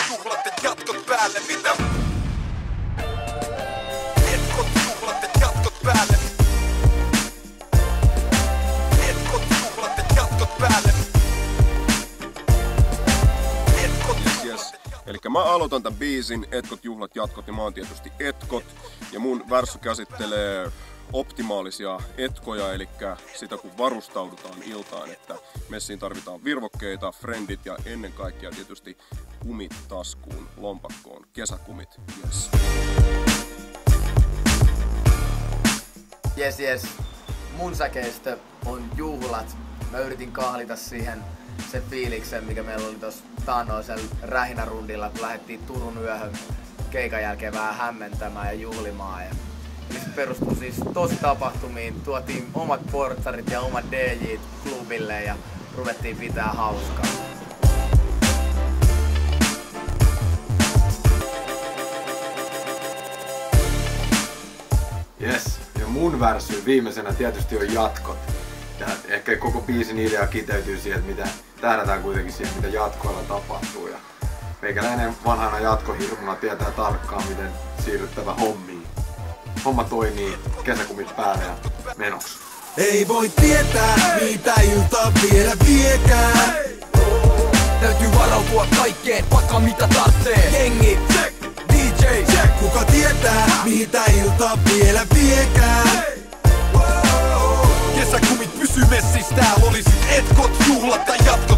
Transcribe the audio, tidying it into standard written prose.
juhlat ja jatkot päälle, mitä? Etkot juhlat ja jatkot päälle. Etkot juhlat ja jatkot päälle. Yes. Elikkä mä aloitan tän biisin, Etkot, juhlat, jatkot, ja mä oon tietysti Etkot. Ja mun värssy käsittelee optimaalisia etkoja, eli sitä kun varustaudutaan iltaan, että messiin tarvitaan virvokkeita, friendit ja ennen kaikkea tietysti kumit taskuun, lompakkoon, kesäkumit, Jes. Mun säkeistö on juhlat. Mä yritin kahlita siihen sen fiiliksen, mikä meillä oli tossa taannoisella rähinärundilla, kun lähdettiin Turun yöhön keikan jälkeen vähän hämmentämään ja juhlimaan. Eli se perustui siis tosi tapahtumiin, tuotiin omat portsarit ja omat DJt klubille ja ruvettiin pitää hauskaa. Yes, ja mun värssy viimeisenä tietysti on jatkot. Ja ehkä koko biisin idea kiteytyy siihen, että mitä tähdätään kuitenkin siihen, mitä jatkoilla tapahtuu. Ja meikäläinen vanhana jatkohirmuna tietää tarkkaan, miten siirryttävä hommiin. Homma toimii, kesäkumit päälle ja menoksi. Ei voi tietää, mitä ilta vielä viekään. Täytyy varautua kaikkeen, vaikka mitä tarvitsee. Jengi, check, DJ, check. Kuka tietää, mitä ilta vielä viekään. Kesäkumit pysy messissä, täällä olisit etkot, juhlat tai jatkot.